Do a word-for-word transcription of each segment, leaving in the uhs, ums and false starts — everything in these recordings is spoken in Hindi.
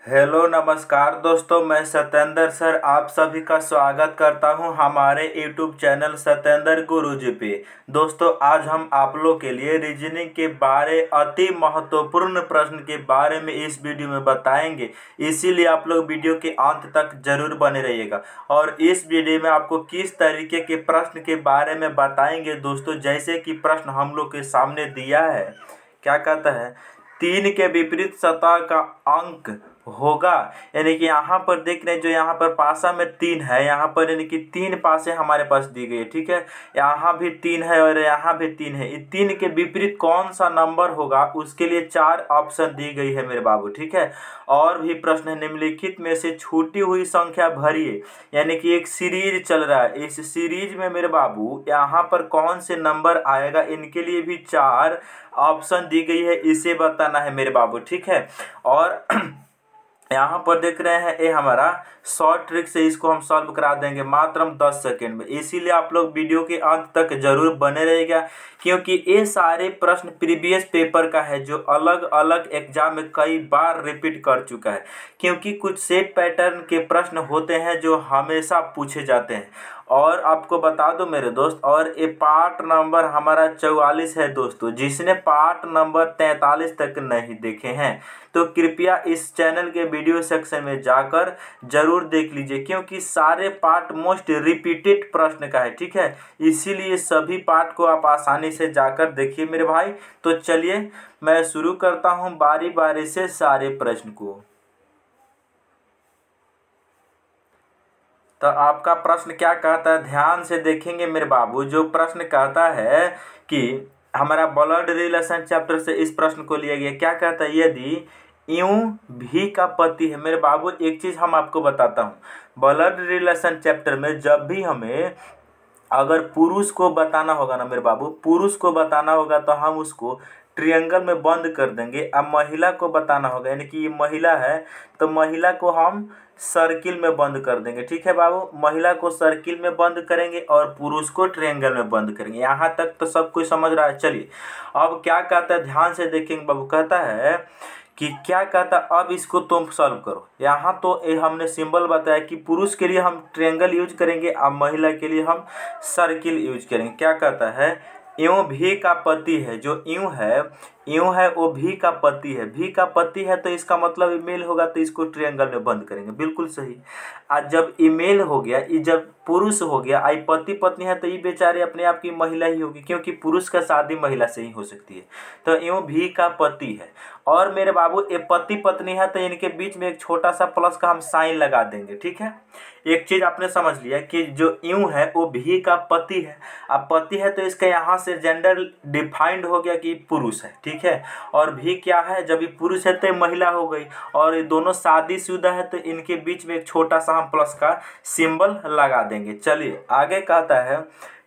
हेलो नमस्कार दोस्तों, मैं सत्येंद्र सर आप सभी का स्वागत करता हूं हमारे यूट्यूब चैनल सत्येंद्र गुरुजी पे। दोस्तों, आज हम आप लोग के लिए रीजनिंग के बारे अति महत्वपूर्ण प्रश्न के बारे में इस वीडियो में बताएंगे, इसीलिए आप लोग वीडियो के अंत तक जरूर बने रहिएगा। और इस वीडियो में आपको किस तरीके के प्रश्न के बारे में बताएंगे दोस्तों, जैसे कि प्रश्न हम लोग के सामने दिया है, क्या कहता है, तीन के विपरीत सतह का अंक होगा। यानी कि यहाँ पर देख रहे हैं, जो यहाँ पर पासा में तीन है, यहाँ पर यानी कि तीन पासे हमारे पास दी गई है, ठीक है। यहाँ भी तीन है और यहाँ भी तीन है। इस तीन के विपरीत कौन सा नंबर होगा, उसके लिए चार ऑप्शन दी गई है मेरे बाबू, ठीक है। और भी प्रश्न है, निम्नलिखित में से छूटी हुई संख्या भरिए। यानी कि एक सीरीज चल रहा है, इस सीरीज में मेरे बाबू यहाँ पर कौन से नंबर आएगा, इनके लिए भी चार ऑप्शन दी गई है, इसे बताना है मेरे बाबू, ठीक है। और यहाँ पर देख रहे हैं, ये हमारा शॉर्ट ट्रिक से इसको हम सॉल्व करा देंगे मात्र हम दस सेकेंड में, इसीलिए आप लोग वीडियो के अंत तक जरूर बने रहेगा, क्योंकि ये सारे प्रश्न प्रीवियस पेपर का है, जो अलग अलग एग्जाम में कई बार रिपीट कर चुका है। क्योंकि कुछ सेट पैटर्न के प्रश्न होते हैं जो हमेशा पूछे जाते हैं। और आपको बता दो मेरे दोस्त, और ये पार्ट नंबर हमारा चौवालीस है दोस्तों। जिसने पार्ट नंबर तैंतालीस तक नहीं देखे हैं तो कृपया इस चैनल के वीडियो सेक्शन में जाकर जरूर देख लीजिए, क्योंकि सारे पार्ट मोस्ट रिपीटेड प्रश्न का है, ठीक है। इसीलिए सभी पार्ट को आप आसानी से जाकर देखिए मेरे भाई। तो चलिए मैं शुरू करता हूँ बारी बारी से सारे प्रश्न को। तो आपका प्रश्न क्या कहता है, ध्यान से देखेंगे मेरे बाबू। जो प्रश्न कहता है कि हमारा ब्लड रिलेशन चैप्टर से इस प्रश्न को लिया गया, क्या कहता है, यदि यूं भी का पति है। मेरे बाबू एक चीज हम आपको बताता हूँ, ब्लड रिलेशन चैप्टर में जब भी हमें अगर पुरुष को बताना होगा ना मेरे बाबू, पुरुष को बताना होगा तो हम उसको ट्रायंगल में बंद कर देंगे। अब महिला को बताना होगा, यानी कि ये महिला है तो महिला को हम सर्किल में बंद कर देंगे, ठीक है बाबू। महिला को सर्किल में बंद करेंगे और पुरुष को ट्रायंगल में बंद करेंगे। यहाँ तक तो सब कुछ समझ रहा है। चलिए अब क्या कहता है, ध्यान से देखेंगे बाबू। कहता है कि क्या कहता, अब इसको तुम सॉल्व करो। यहाँ तो ये हमने सिंबल बताया कि पुरुष के लिए हम ट्रायंगल यूज करेंगे, अब महिला के लिए हम सर्किल यूज करेंगे। क्या कहता है, यूं भी का पति है। जो यूं है, यूं है वो भी का पति है। भी का पति है तो इसका मतलब ईमेल होगा, तो इसको ट्रायंगल में बंद करेंगे, बिल्कुल सही। आज जब ईमेल हो गया, ये जब पुरुष हो गया, आई पति पत्नी है तो ये बेचारे अपने आप की महिला ही होगी, क्योंकि पुरुष का शादी महिला से ही हो सकती है। तो यूं भी का पति है। और मेरे बाबू ये पति पत्नी है तो इनके बीच में एक छोटा सा प्लस का हम साइन लगा देंगे, ठीक है। एक चीज आपने समझ लिया कि जो यूं है वो भी का पति है। अब पति है तो इसका यहाँ से जेंडर डिफाइंड हो गया कि पुरुष है, ठीक है। और भी क्या है, जब ये पुरुष है तो महिला हो गई, और ये दोनों शादीशुदा है तो इनके बीच में एक छोटा सा हम प्लस का सिंबल लगा देंगे। चलिए आगे कहता है,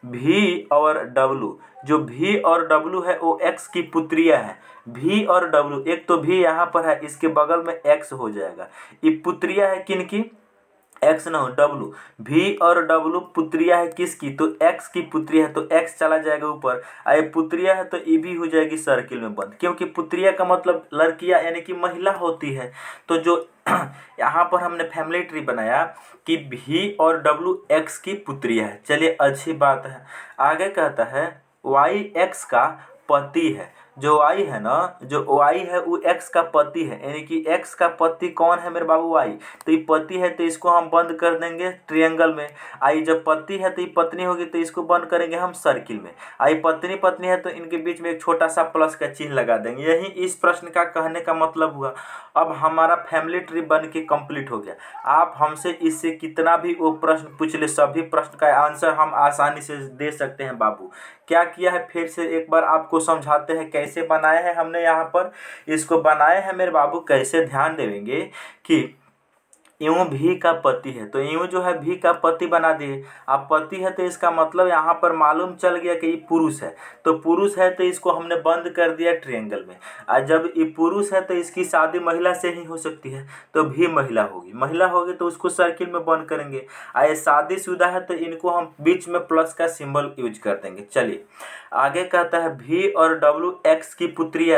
भी और डब्लू। जो भी और डब्लू है वो एक्स की पुत्रिया है। भी और डब्लू, एक तो भी यहाँ पर है, इसके बगल में एक्स हो जाएगा। ये पुत्रिया है किनकी, एक्स ना हो डब्लू। भी और डब्लू पुत्रिया है किसकी, तो एक्स की पुत्रिया है, तो एक्स चला जाएगा ऊपर। आए पुत्रिया है तो ये भी हो जाएगी सर्किल में बंद, क्योंकि पुत्रिया का मतलब लड़कियां यानी कि महिला होती है। तो जो यहाँ पर हमने फैमिली ट्री बनाया कि भी और डब्लू एक्स की पुत्रिया है। चलिए अच्छी बात है। आगे कहता है, वाई एक्स का पति है। जो वाई है ना, जो वाई है वो एक्स का पति है, यानी कि एक्स का पति कौन है मेरे बाबू, वाई। तो ये पति है तो इसको हम बंद कर देंगे ट्रायंगल में। आई जब पति है तो ये पत्नी होगी तो इसको बंद करेंगे हम सर्किल में। आई पत्नी पत्नी है तो इनके बीच में एक छोटा सा प्लस का चिन्ह लगा देंगे। यही इस प्रश्न का कहने का मतलब हुआ। अब हमारा फैमिली ट्री बन के कंप्लीट हो गया। आप हमसे इससे कितना भी वो प्रश्न पूछ ले, सभी प्रश्न का आंसर हम आसानी से दे सकते हैं बाबू। क्या किया है फिर से एक बार आपको समझाते हैं, कैसे बनाया है हमने। यहाँ पर इसको बनाया है मेरे बाबू, कैसे ध्यान देंगे कि यूं भी का पति है, तो यूं जो है भी का पति बना दिए। अब पति है तो इसका मतलब यहाँ पर मालूम चल गया कि ये पुरुष है, तो पुरुष है तो इसको हमने बंद कर दिया ट्रायंगल में। और जब ये पुरुष है तो इसकी शादी महिला से ही हो सकती है, तो भी महिला होगी। महिला होगी तो उसको सर्किल में बंद करेंगे। और शादीशुदा है तो इनको हम बीच में प्लस का सिंबल यूज कर देंगे। चलिए आगे कहता है, भी और डब्लू एक्स की पुत्रिया है।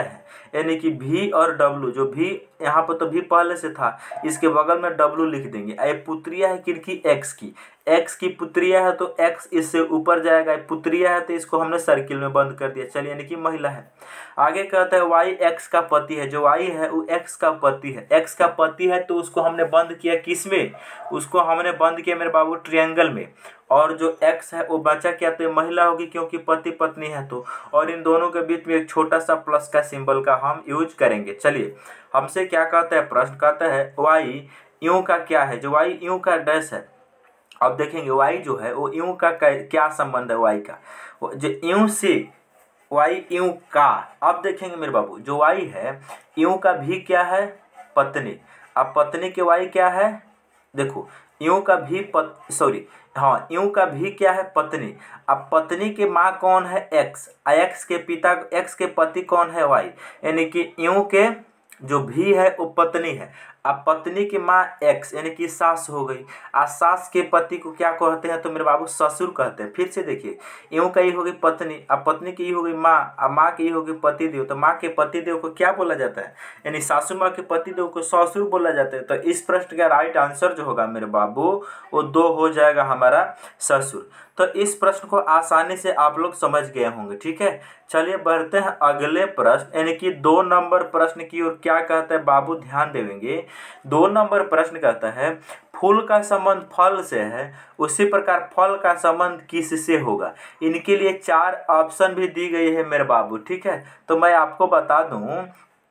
यानी कि भी और डब्लू, जो भी यहाँ पर तो भी पहले से था, इसके बगल में डब्लू लिख देंगे। ये पुत्रिया है किनकी? एक्स की। एक्स की पुत्रिया है तो एक्स इससे ऊपर जाएगा, पुत्रिया है तो इसको हमने सर्किल में बंद कर दिया, चलिए यानी कि महिला है। आगे कहता है वाई एक्स का पति है, जो वाई है वो एक्स का पति है। एक्स का पति है तो उसको हमने बंद किया किस में? उसको हमने बंद किया मेरे बाबू ट्रायंगल में। और जो एक्स है वो बचा क्या? तो महिला होगी क्योंकि पति पत्नी है तो। और इन दोनों के बीच में एक छोटा सा प्लस का सिंबल का हम यूज करेंगे। चलिए हमसे क्या कहता है प्रश्न? कहता है वाई यू का क्या है? जो वाई यू का डैश है, अब देखेंगे वाई जो है वो यू का क्या संबंध है? वाई का जो यू से वाई यू का, अब देखेंगे मेरे बाबू जो वाई है यू का भी क्या है? पत्नी। अब पत्नी के वाई क्या है? देखो यू का भी पत सॉरी हाँ यू का भी क्या है? पत्नी। अब पत्नी की माँ कौन है? एक्स। एक्स के पिता एक्स के पति कौन है? वाई। यानी कि यू के जो भी है वो पत्नी है। अब पत्नी की माँ एक्स यानी कि सास हो गई। आ सास के पति को क्या कहते हैं? तो मेरे बाबू ससुर कहते हैं। फिर से देखिए यूं का ही होगी पत्नी, अब पत्नी की ही होगी माँ, अब माँ की ही होगी पतिदेव, तो माँ के पतिदेव को क्या बोला जाता है? यानी सासू माँ के पतिदेव को ससुर बोला जाता है। तो इस प्रश्न का राइट आंसर जो होगा मेरे बाबू वो दो हो जाएगा हमारा ससुर। तो इस प्रश्न को आसानी से आप लोग समझ गए होंगे, ठीक है। चलिए बढ़ते हैं अगले प्रश्न यानी कि दो नंबर प्रश्न की ओर। क्या कहता है बाबू? ध्यान देंगे। दो नंबर प्रश्न कहता है फूल का संबंध फल से है, उसी प्रकार फल का संबंध किससे होगा? इनके लिए चार ऑप्शन भी दी गई है मेरे बाबू, ठीक है। तो मैं आपको बता दूं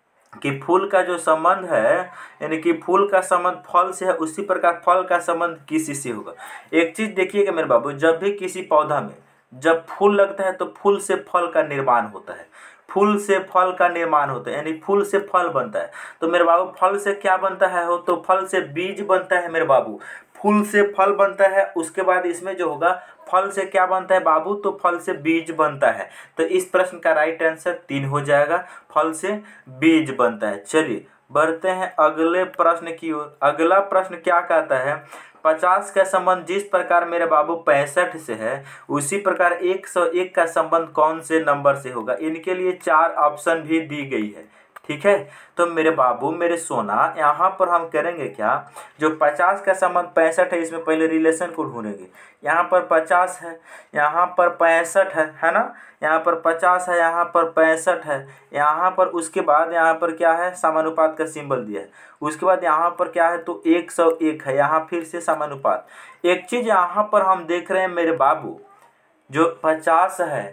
कि फूल का जो संबंध है यानी कि फूल का संबंध फल से है, उसी प्रकार फल का संबंध किसी से होगा। एक चीज देखिएगा मेरे बाबू, जब भी किसी पौधा में जब फूल लगता है तो फूल से फल का निर्माण होता है, फूल से फल का निर्माण होता है, यानी फूल से फल बनता है। तो मेरे बाबू फल से क्या बनता है? हो तो फल से बीज बनता है मेरे बाबू, फूल से फल बनता है। उसके बाद इसमें जो होगा फल से क्या बनता है बाबू? तो फल से बीज बनता है। तो इस प्रश्न का राइट आंसर तीन हो जाएगा, फल से बीज बनता है। चलिए बढ़ते हैं अगले प्रश्न की ओर। अगला प्रश्न क्या कहता है? पचास का संबंध जिस प्रकार मेरे बाबू पैंसठ से है, उसी प्रकार एक सौ एक का संबंध कौन से नंबर से होगा? इनके लिए चार ऑप्शन भी दी गई है, ठीक है। तो मेरे बाबू मेरे सोना, यहाँ पर हम करेंगे क्या? जो पचास का संबंध पैंसठ है, इसमें पहले रिलेशन को ढूंढेंगे। यहाँ पर पचास है, यहाँ पर पैंसठ है, है ना। यहाँ पर पचास है, यहाँ पर पैंसठ है, यहाँ पर उसके बाद यहाँ पर क्या है? समानुपात का सिंबल दिया है। उसके बाद यहाँ पर क्या है? तो एक सौ एक है, यहाँ फिर से समानुपात। एक चीज यहाँ पर हम देख रहे हैं मेरे बाबू, जो पचास है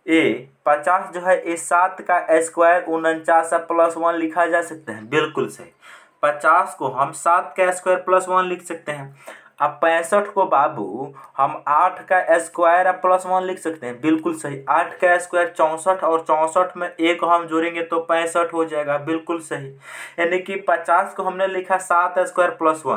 ए पचास जो है ए सात का स्क्वायर उनचास प्लस वन लिखा जा सकता है, बिल्कुल सही। पचास को हम सात का स्क्वायर प्लस वन लिख सकते हैं। अब पैंसठ को बाबू हम आठ का स्क्वायर प्लस वन लिख सकते हैं, बिल्कुल सही। आठ का स्क्वायर चौंसठ, और चौंसठ में एक हम जोड़ेंगे तो पैंसठ हो जाएगा, बिल्कुल सही। यानी कि पचास को हमने लिखा सात स्क्वायर प्लस वन,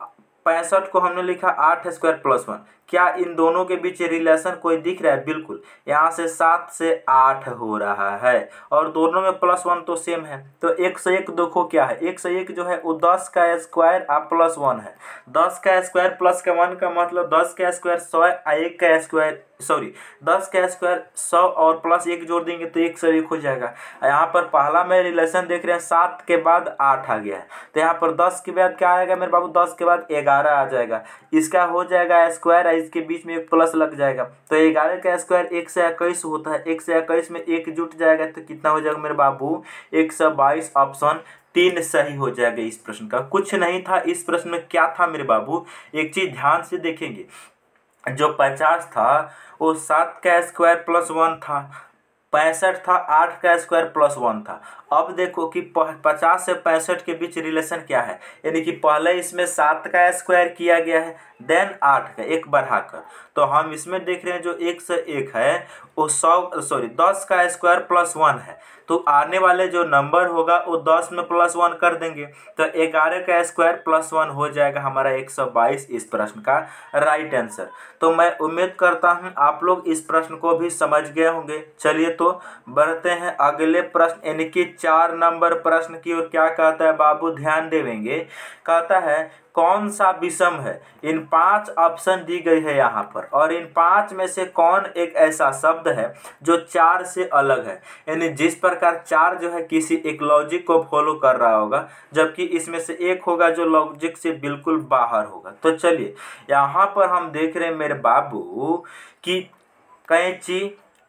पैंसठ को हमने लिखा आठ स्क्वायर प्लस वन। क्या इन दोनों के बीच रिलेशन कोई दिख रहा है? बिल्कुल, यहाँ से सात से आठ हो रहा है और दोनों में प्लस वन तो सेम है। तो एक सौ एक देखो क्या है? एक सौ एक जो है वो दस का स्क्वायर आप प्लस वन है। दस का स्क्वायर प्लस का वन का मतलब दस का स्क्वायर सौ, एक का स्क्वायर सॉरी दस का स्क्वायर सौ और प्लस एक जोड़ देंगे तो एक सौ एक हो जाएगा। यहाँ पर पहला में रिलेशन देख रहे हैं, सात के बाद आठ आ गया है, तो यहाँ पर दस के बाद क्या आएगा मेरे बाबू? दस के बाद ग्यारह आ जाएगा। इसका हो जाएगा स्क्वायर, इसके बीच में एक प्लस लग जाएगा, तो ग्यारह का स्क्वायर एक सौ इक्कीस होता है। एक सौ इक्कीस में एक जुट जाएगा तो कितना हो जाएगा मेरे बाबू? एक सौ बाईस। ऑप्शन तीन सही हो जाएगा इस प्रश्न का। कुछ नहीं था इस प्रश्न में, क्या था मेरे बाबू? एक चीज ध्यान से देखेंगे, जो पचास था वो सात का स्क्वायर प्लस वन था, पैंसठ था आठ का स्क्वायर प्लस वन था। अब देखो कि पचास से पैंसठ के बीच रिलेशन क्या है, यानी कि पहले इसमें सात का स्क्वायर किया गया है, देन आठ का एक बढ़ाकर, तो हम इसमें देख रहे हैं जो एक से एक है वो सौ सॉरी दस का स्क्वायर प्लस वन है, तो आने वाले जो नंबर होगा वो दस में प्लस वन कर देंगे, तो ग्यारह का स्क्वायर प्लस वन हो जाएगा हमारा एक सौ बाईस इस प्रश्न का राइट आंसर। तो मैं उम्मीद करता हूँ आप लोग इस प्रश्न को भी समझ गए होंगे। चलिए तो बढ़ते हैं अगले प्रश्न यानी कि चार नंबर प्रश्न की ओर। क्या कहता है बाबू? ध्यान देंगे। कहता है कौन सा विषम है। इन पांच ऑप्शन दी गई है यहाँ पर, और इन पांच में से कौन एक ऐसा शब्द है जो चार से अलग है। यानी जिस प्रकार चार जो है किसी एक लॉजिक को फॉलो कर रहा होगा, जबकि इसमें से एक होगा जो लॉजिक से बिल्कुल बाहर होगा। तो चलिए यहाँ पर हम देख रहे हैं मेरे बाबू कि कैंची,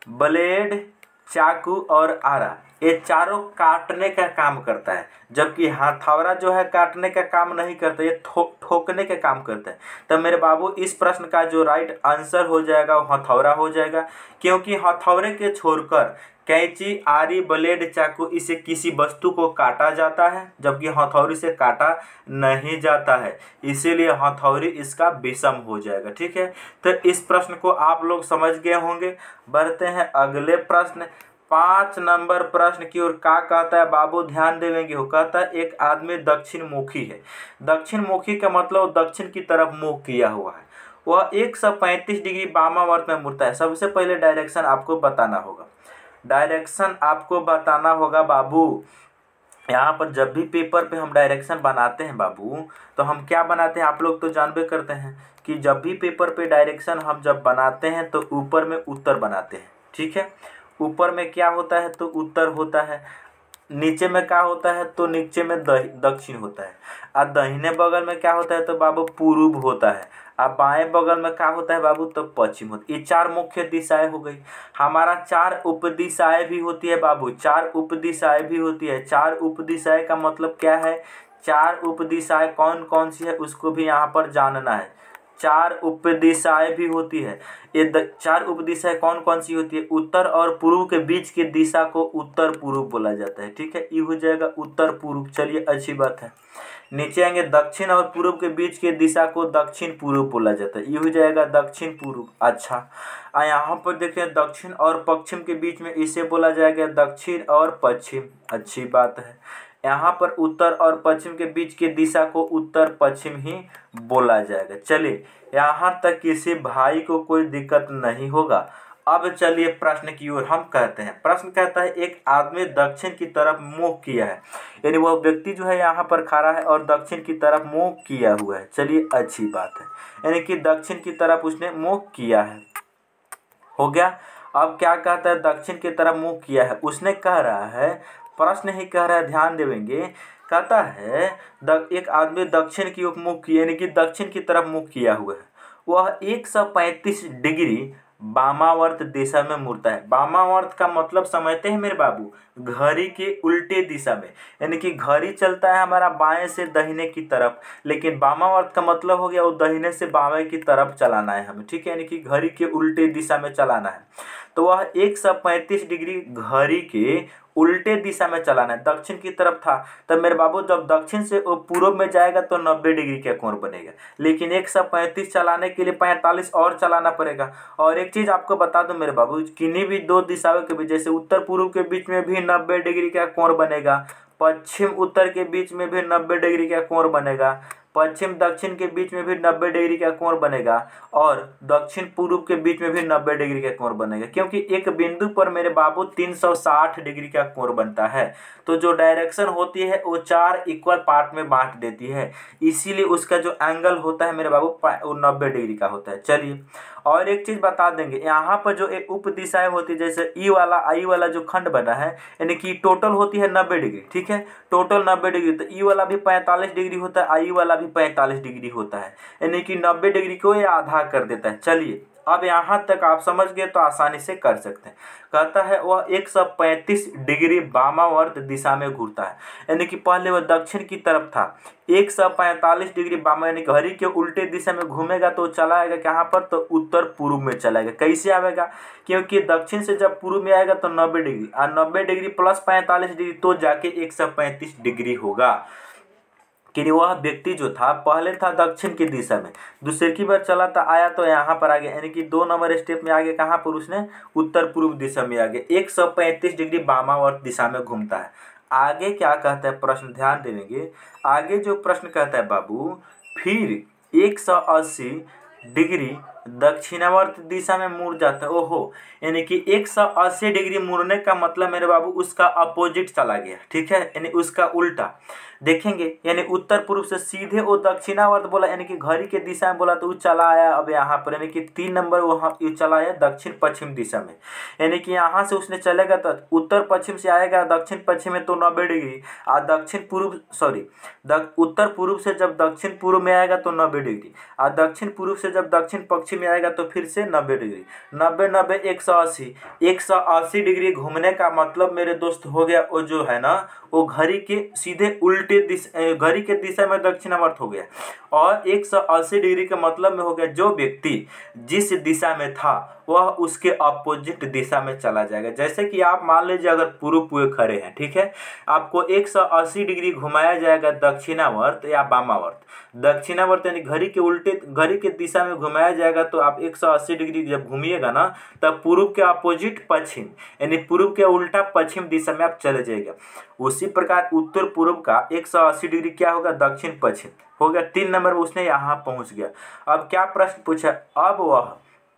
ब्लेड, चाकू और आरा ये चारों काटने का काम करता है, जबकि हथौड़ा जो है काटने का काम नहीं करता, ये ठो ठोकने का काम करता है। तब मेरे बाबू इस प्रश्न का जो राइट आंसर हो जाएगा वो हथौड़ा हो जाएगा, क्योंकि हथौड़े के छोड़कर कैंची, आरी, ब्लेड, चाकू इसे किसी वस्तु को काटा जाता है, जबकि हथौड़ी से काटा नहीं जाता है, इसीलिए हथौड़ी इसका विषम हो जाएगा। ठीक है, तो इस प्रश्न को आप लोग समझ गए होंगे। बढ़ते हैं अगले प्रश्न, पाँच नंबर प्रश्न की ओर। क्या कहता है बाबू, ध्यान देंगे। वो कहता है एक आदमी दक्षिण मुखी है। दक्षिण मुखी का मतलब दक्षिण की तरफ मुख किया हुआ है। वह एक सौ पैंतीस डिग्री वामावर्त में मुड़ता है। सबसे पहले डायरेक्शन आपको बताना होगा, डायरेक्शन आपको बताना होगा बाबू। यहाँ पर जब भी पेपर पे हम डायरेक्शन बनाते हैं बाबू, तो हम क्या बनाते हैं, आप लोग तो जानबे करते हैं कि जब भी पेपर पे डायरेक्शन हम जब बनाते हैं तो ऊपर में उत्तर बनाते हैं। ठीक है, ऊपर में क्या होता है तो उत्तर होता है, नीचे में क्या होता है तो नीचे में दक्षिण होता है, और दाहिने बगल में क्या होता है तो बाबू पूर्व होता है, अब बाएं बगल में क्या होता है बाबू तो पश्चिम होता है। ये चार मुख्य दिशाएं हो गई। हमारा चार उपदिशाएं भी होती है बाबू, चार उपदिशाएं भी होती है। चार उपदिशाएं का मतलब क्या है, चार उपदिशाएं कौन कौन सी है उसको भी यहाँ पर जानना है। चार उपदिशाएं भी होती है। ये चार उपदिशाएं कौन कौन सी होती है, उत्तर और पूर्व के बीच की दिशा को उत्तर पूर्व बोला जाता है। ठीक है, ये हो जाएगा उत्तर पूर्व। चलिए अच्छी बात है। नीचे आएंगे, दक्षिण और पूर्व के बीच की दिशा को दक्षिण पूर्व बोला जाता है, ये हो जाएगा दक्षिण पूर्व। अच्छा, आ यहाँ पर देखें दक्षिण और पश्चिम के बीच में इसे बोला जाएगा दक्षिण और पश्चिम, अच्छी बात है। यहाँ पर उत्तर और पश्चिम के बीच की दिशा को उत्तर पश्चिम ही बोला जाएगा। चलिए यहाँ तक किसी भाई को कोई दिक्कत नहीं होगा। अब चलिए प्रश्न की ओर हम कहते हैं। प्रश्न कहता है एक आदमी दक्षिण की तरफ मुंह किया है, यानी वह व्यक्ति जो है यहाँ पर खड़ा है और दक्षिण की तरफ मुंह किया हुआ है। चलिए अच्छी बात है, यानी कि दक्षिण की तरफ उसने मुंह किया है, हो गया। अब क्या कहता है, दक्षिण की तरफ मुंह किया है, उसने कह रहा है, प्रश्न ही कह रहा है, ध्यान देंगे। कहता है एक आदमी दक्षिण की ओर मुंह किया, यानी कि दक्षिण की तरफ मुंह किया हुआ है, वह एक सौ पैंतीस डिग्री वामावर्त दिशा में मुड़ता है। वामावर्त का मतलब समझते हैं मेरे बाबू, घड़ी के उल्टे दिशा में, यानी कि घड़ी चलता है हमारा बाएं से दाहिने की तरफ, लेकिन वामावर्त का मतलब हो गया वो दाहिने से बाएं की तरफ चलाना है हमें। ठीक है, यानी कि घड़ी के उल्टे दिशा में चलाना है। तो वह एक सौ पैंतीस डिग्री घड़ी के उल्टे दिशा में चलाना है। दक्षिण की तरफ था, तब मेरे बाबू जब दक्षिण से वो पूर्व में जाएगा तो नब्बे डिग्री का कोण बनेगा, लेकिन एक सौ पैंतीस चलाने के लिए पैंतालीस और चलाना पड़ेगा। और एक चीज़ आपको बता दूं मेरे बाबू, किन्हीं भी दो दिशाओं के बीच, जैसे उत्तर पूर्व के बीच में भी नब्बे डिग्री का कोण बनेगा, पश्चिम उत्तर के बीच में भी नब्बे डिग्री का कोण बनेगा, पश्चिम दक्षिण के बीच में भी नब्बे डिग्री का कोण बनेगा, और दक्षिण पूर्व के बीच में भी नब्बे डिग्री का कोण बनेगा, क्योंकि एक बिंदु पर मेरे बाबू तीन सौ साठ डिग्री का कोण बनता है। तो जो डायरेक्शन होती है वो चार इक्वल पार्ट में बांट देती है, इसीलिए उसका जो एंगल होता है मेरे बाबू वो नब्बे डिग्री का होता है। चलिए और एक चीज़ बता देंगे, यहाँ पर जो एक उप दिशाएं होती है, जैसे ई वाला आई वाला जो खंड बना है, यानी कि टोटल होती है नब्बे डिग्री। ठीक है, टोटल नब्बे डिग्री, तो ई वाला भी पैंतालीस डिग्री होता है, आई वाला भी पैंतालीस डिग्री होता है, यानी कि नब्बे डिग्री को ये आधा कर देता है। चलिए अब यहाँ तक आप समझ गए तो आसानी से कर सकते हैं। कहता है वह एक सौ पैंतीस डिग्री वामावर्त दिशा में घूरता है, यानी कि पहले वह दक्षिण की तरफ था, एक सौ पैंतालीस डिग्री वामा यानी घड़ी के उल्टे दिशा में घूमेगा तो चला आएगा कहाँ पर, तो उत्तर पूर्व में चलाएगा। कैसे आएगा, क्योंकि दक्षिण से जब पूर्व में आएगा तो नब्बे डिग्री, और नब्बे डिग्री प्लस पैंतालीस डिग्री तो जाके एक सौ पैंतीस डिग्री होगा। कि वह व्यक्ति जो था पहले था दक्षिण की दिशा में, दूसरे की बार चला था आया तो यहाँ पर आ गया, यानी कि दो नंबर स्टेप में आगे कहाँ पर उसने उत्तर पूर्व दिशा में आ गया, एक सौ पैंतीस डिग्री वामावर्त दिशा में घूमता है। आगे क्या कहता है प्रश्न, ध्यान देंगे। आगे जो प्रश्न कहता है बाबू, फिर एक सौ अस्सी डिग्री दक्षिणावर्त दिशा में मुड़ जाता है। ओहो, यानी कि एक सौ अस्सी डिग्री मुड़ने का मतलब मेरे बाबू उसका अपोजिट चला गया, ठीक है, यानी उसका उल्टा देखेंगे। यानी उत्तर पूर्व से सीधे वो दक्षिणावर्त बोला, यानी कि घड़ी के दिशा में बोला तो वो चला आया अब यहाँ पर, यानी कि तीन नंबर वहाँ ये चला आया दक्षिण पश्चिम दिशा में। यानी कि यहाँ से उसने चलेगा तो उत्तर पश्चिम से आएगा दक्षिण पश्चिम में तो नब्बे डिग्री, और दक्षिण पूर्व सॉरी उत्तर पूर्व से जब दक्षिण पूर्व में आएगा तो नब्बे डिग्री, और दक्षिण पूर्व से जब दक्षिण पश्चिम में आएगा तो फिर से नब्बे डिग्री। नब्बे नब्बे एक सौ अस्सी, एक सौ अस्सी डिग्री घूमने का मतलब मेरे दोस्त हो गया वो जो है ना वो घड़ी के सीधे उल्टे दिशा, घड़ी के दिशा में दक्षिणावर्त हो गया। और एक सौ अस्सी डिग्री के मतलब में हो गया जो व्यक्ति जिस दिशा में था वह उसके अपोजिट दिशा में चला जाएगा। जैसे कि आप मान लीजिए अगर पूर्व पूरे खड़े हैं, ठीक है, आपको एक सौ अस्सी डिग्री घुमाया जाएगा दक्षिणावर्त या वामावर्त। दक्षिणावर्त यानी घड़ी के उल्टे घड़ी के दिशा में घुमाया जाएगा तो आप एक सौ अस्सी डिग्री जब घूमिएगा ना तब पूर्व के अपोजिट पश्चिम यानी पूर्व के उल्टा पश्चिम दिशा में आप चले जाएगा। उसी प्रकार उत्तर पूर्व का एक सौ अस्सी डिग्री क्या होगा, दक्षिण पश्चिम हो गया। तीन नंबर में उसने यहाँ पहुँच गया। अब क्या प्रश्न पूछा, अब वह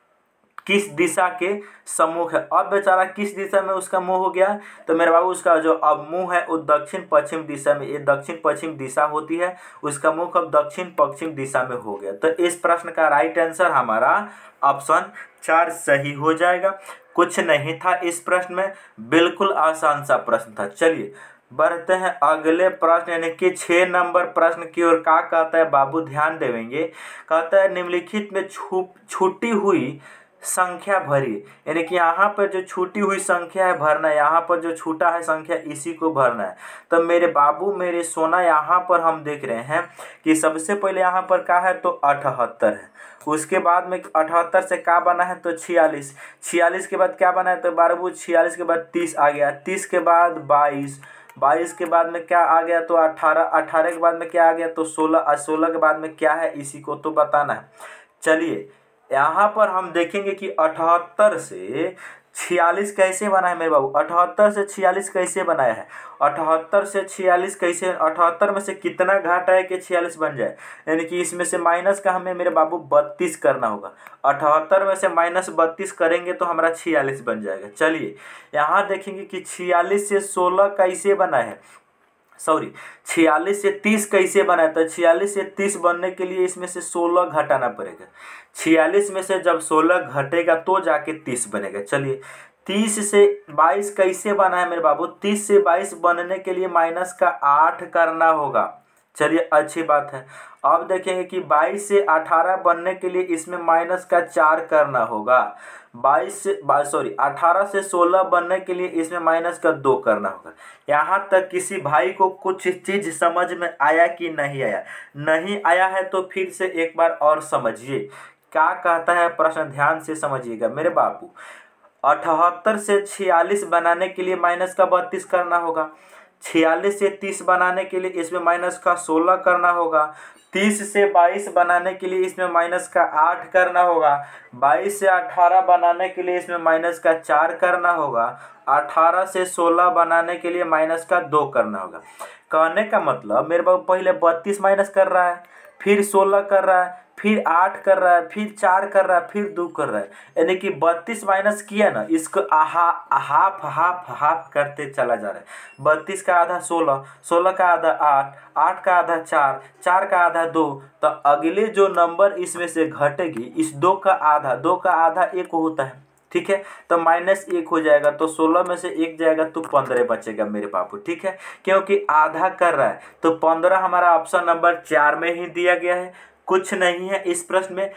किस दिशा के सम्मुख है। अब बेचारा किस दिशा में उसका मुंह हो गया, तो मेरे बाबू उसका जो अब मुंह है वो दक्षिण पश्चिम दिशा में, ये दक्षिण पश्चिम दिशा होती है, उसका मुख अब दक्षिण पश्चिम दिशा में हो गया। तो इस प्रश्न का राइट आंसर हमारा ऑप्शन चार सही हो जाएगा। कुछ नहीं था इस प्रश्न में, बिल्कुल आसान सा प्रश्न था। चलिए बढ़ते हैं अगले प्रश्न यानी कि छः नंबर प्रश्न की ओर। क्या कहता है बाबू, ध्यान देवेंगे। कहता है निम्नलिखित में छूट छूटी हुई संख्या भरी, यानी कि यहाँ पर जो छूटी हुई संख्या है भरना है, यहाँ पर जो छूटा है संख्या इसी को भरना है। तो मेरे बाबू मेरे सोना, यहाँ पर हम देख रहे हैं कि सबसे पहले यहाँ पर क्या है तो अठहत्तर है, उसके बाद में अठहत्तर से क्या बना है तो छियालीस, छियालीस के बाद क्या बना है तो बारह, छियालीस के बाद तीस आ गया, तीस के बाद बाईस, बाईस के बाद में क्या आ गया तो अठारह, अठारह के बाद में क्या आ गया तो सोलह, और सोलह के बाद में क्या है इसी को तो बताना है। चलिए यहाँ पर हम देखेंगे कि अठहत्तर से छियालीस कैसे बना है मेरे बाबू, अठहत्तर से छियालीस कैसे बनाया है, अठहत्तर से छियालीस कैसे, अठहत्तर में से कितना घाटा है कि छियालीस बन जाए, यानी कि इसमें से माइनस का हमें मेरे बाबू बत्तीस करना होगा। अठहत्तर में से माइनस बत्तीस करेंगे तो हमारा छियालीस बन जाएगा। चलिए यहाँ देखेंगे कि छियालीस से सोलह कैसे बना है, सॉरी छियालीस से तीस कैसे बना है, तो छियालीस से तीस बनने के लिए इसमें से सोलह घटाना पड़ेगा। छियालीस में से जब सोलह घटेगा तो जाके तीस बनेगा। चलिए तीस से बाईस कैसे बना है मेरे बाबू, तीस से बाईस बनने के लिए माइनस का आठ करना होगा। चलिए अच्छी बात है। अब देखेंगे कि बाईस से अठारह बनने के लिए इसमें माइनस का चार करना होगा। बाईस से सॉरी अठारह से सोलह बनने के लिए इसमें माइनस का दो करना होगा। यहाँ तक किसी भाई को कुछ चीज़ समझ में आया कि नहीं आया? नहीं आया है तो फिर से एक बार और समझिए क्या कहता है प्रश्न, ध्यान से समझिएगा मेरे बाबू। अठहत्तर से छियालीस बनाने के लिए माइनस का बत्तीस करना होगा, छियालीस से तीस बनाने के लिए इसमें माइनस का सोलह करना होगा, तीस से बाईस बनाने के लिए इसमें माइनस का आठ करना होगा, बाईस से अठारह बनाने के लिए इसमें माइनस का चार करना होगा, अठारह से सोलह बनाने के लिए माइनस का दो करना होगा। कहने का मतलब मेरे बाबू पहले बत्तीस माइनस कर रहा है, फिर सोलह कर रहा है, फिर आठ कर रहा है, फिर चार कर रहा है, फिर दो कर रहा है, यानी कि बत्तीस माइनस किया ना, इसको आहा हाफ हाफ हाफ करते चला जा रहा है। बत्तीस का आधा सोलह, सोलह का आधा आठ, आठ का आधा चार, चार का आधा दो, तो अगले जो नंबर इसमें से घटेगी इस दो का आधा, दो का आधा एक होता है, ठीक है, तो माइनस एक हो जाएगा, तो सोलह में से एक जाएगा तो पंद्रह बचेगा मेरे बाबू, ठीक है, क्योंकि आधा कर रहा है तो पंद्रह हमारा ऑप्शन नंबर चार में ही दिया गया है। कुछ नहीं है इस प्रश्न में।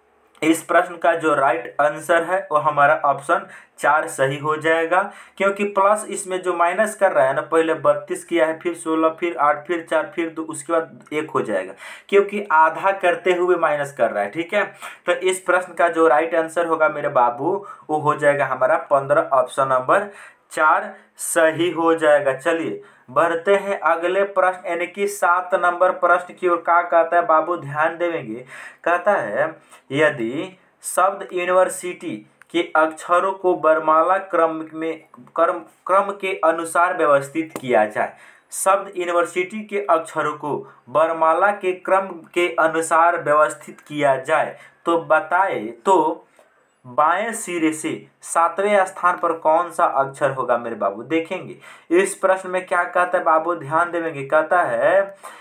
इस प्रश्न का जो राइट आंसर है वो हमारा ऑप्शन चार सही हो जाएगा, क्योंकि प्लस इसमें जो माइनस कर रहा है ना, पहले बत्तीस किया है, फिर सोलह, फिर आठ, फिर चार, फिर दो, उसके बाद एक हो जाएगा, क्योंकि आधा करते हुए माइनस कर रहा है, ठीक है। तो इस प्रश्न का जो राइट आंसर होगा मेरे बाबू वो हो जाएगा हमारा पंद्रह, ऑप्शन नंबर चार सही हो जाएगा। चलिए बढ़ते हैं अगले प्रश्न यानी कि सात नंबर प्रश्न की ओर। क्या कहता है बाबू, ध्यान देंगे। कहता है यदि शब्द यूनिवर्सिटी के अक्षरों को वर्णमाला क्रम में क्रम क्रम के अनुसार व्यवस्थित किया जाए, शब्द यूनिवर्सिटी के अक्षरों को वर्णमाला के क्रम के अनुसार व्यवस्थित किया जाए तो बताए तो बाएं सिरे से सातवें स्थान पर कौन सा अक्षर होगा मेरे बाबू। देखेंगे इस प्रश्न में क्या कहता है बाबू, ध्यान देंगे। कहता है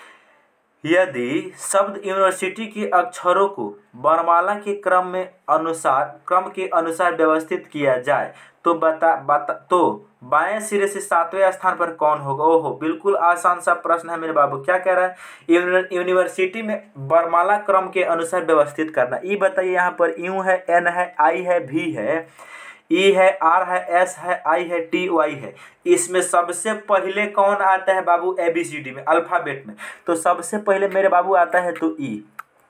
यदि शब्द यूनिवर्सिटी के अक्षरों को वर्णमाला के क्रम में अनुसार क्रम के अनुसार व्यवस्थित किया जाए तो बता बता तो बाएं सिरे से सातवें स्थान पर कौन होगा। ओहो, बिल्कुल आसान सा प्रश्न है मेरे बाबू। क्या कह रहा है, यूनिवर्सिटी में वर्णमाला क्रम के अनुसार व्यवस्थित करना। ई बताइए, यहाँ पर यू है, एन है, आई है, भी है, ई है, आर है, एस है, आई है, टी, वाई है। इसमें सबसे पहले कौन आता है बाबू एबीसीडी में, अल्फाबेट में? तो सबसे पहले मेरे बाबू आता है तो ई,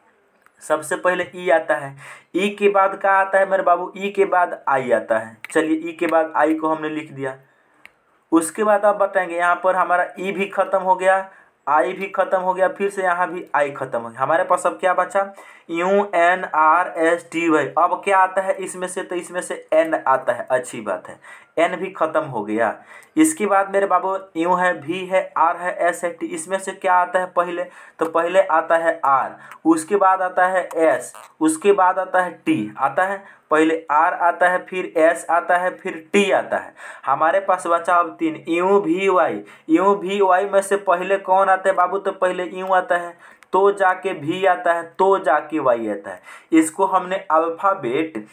सबसे पहले ई आता है। ई के बाद क्या आता है मेरे बाबू, ई के बाद आई आता है। चलिए ई के बाद आई को हमने लिख दिया। उसके बाद आप बताएंगे यहाँ पर हमारा ई भी खत्म हो गया, आई भी खत्म हो गया, फिर से यहाँ भी आई खत्म हो गया। हमारे पास अब क्या बचा, U N R S T Y. अब क्या आता है इसमें से, तो इसमें से एन आता है। अच्छी बात है, एन भी खत्म हो गया। इसके बाद मेरे बाबू यू है, भी है, आर है, एस है, टी। इसमें से क्या आता है पहले, तो पहले आता है आर, उसके बाद आता है एस, उसके बाद आता है टी आता है। पहले आर आता है, फिर एस आता है, फिर टी आता है। हमारे पास बचा अब तीन, यू भी वाई। यू भी वाई में से पहले कौन आता है बाबू, तो पहले यू आता है, तो जाके भी आता है, तो जाके वाई आता है। इसको हमने अल्फाबेट